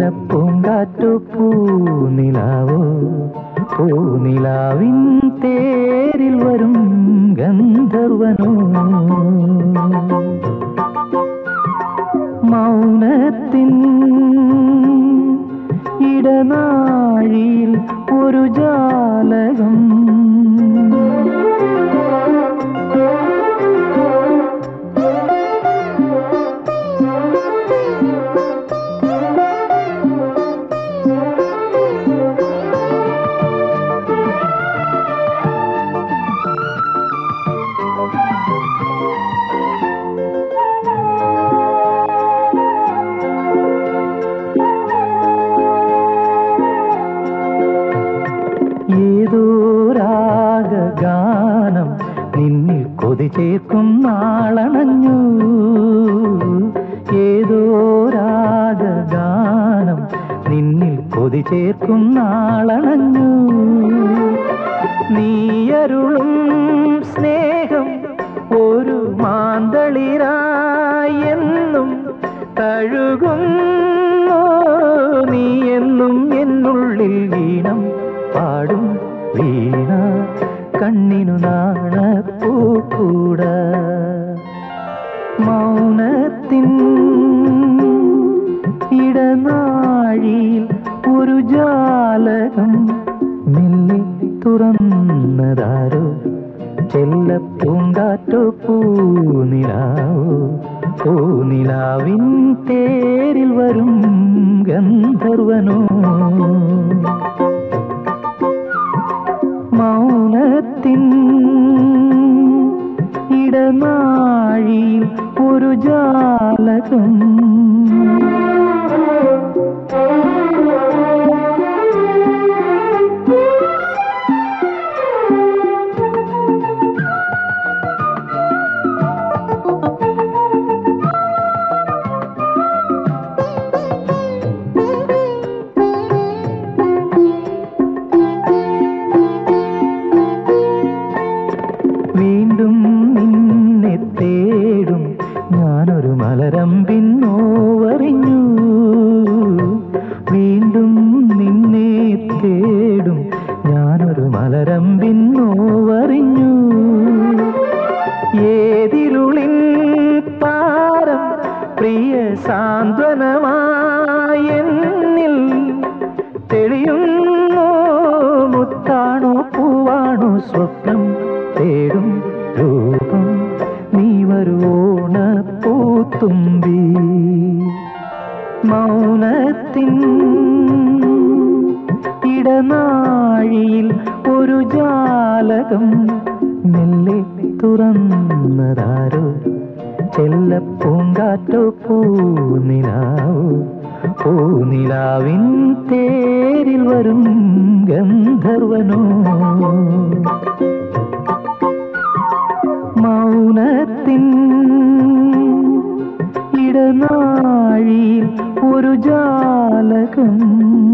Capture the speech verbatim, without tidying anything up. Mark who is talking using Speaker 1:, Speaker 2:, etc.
Speaker 1: ചെല്ലപ്പൂങ്കാറ്റോ പൂനിലാവോ പൂനിലാവിൻ തേരിൽ വരും ഗന്ധർവനോ മൗനത്തിൻ ഇടനാഴിയിൽ ഒരു ജാലകം ഏതോ രാഗഗാനം നിന്നിൽ കൊതി ചേർക്കും നാളണഞ്ഞു ഏതോ രാഗഗാനം നിന്നിൽ കൊതി ചേർക്കും നാളണഞ്ഞു നീയരുളും സ്നേഹം ഒരു മാന്തളിരായി എന്നും തഴുകുന്നു നീ എന്നും എന്നുള്ളിൽ വീണം പാടും വീണ കണ്ണിനു നാണപ്പൂക്കൂട മൗനത്തിൻ ഇടനാഴിയിൽ ഒരു ജാലകം മെല്ലെ തുറന്നതാരോ ചെല്ലപ്പൂങ്കാറ്റോ പൂനിലാവോ പൂനിലാവിൻ തേരിൽ വരും ഗന്ധർവനോ മൗനത്തിൻ ഇടനാഴിയിൽ ഒരു ജാലകം വീണ്ടും നിന്നെ തേടും ഞാനൊരു മലരമ്പിൻ നോവറിഞ്ഞു വീണ്ടും നിന്നെ തേടും ഞാനൊരു മലരമ്പിൻ നോവറിഞ്ഞു ഏതിരുളിൻ താരം പ്രിയ സാന്ത്വനമായെന്നിൽ തെളിയുന്നു മുത്താണോ പൂവാണോ സ്വപ്നം തേടും രൂപം നീ വരുവോണ പൂത്തുമ്പി മൗനത്തിൻ ഇടനാഴിയിൽ ഒരു ജാലകം മെല്ലെ തുറന്നതാരോ ചെല്ലപ്പൂങ്കാറ്റോ പൂനിലാവോ പൂനിലാവിൻ തേരിൽ വരും ഗന്ധർവനോ മൗനത്തിൻ ഇടനാഴിയിൽ ഒരു ജാലകം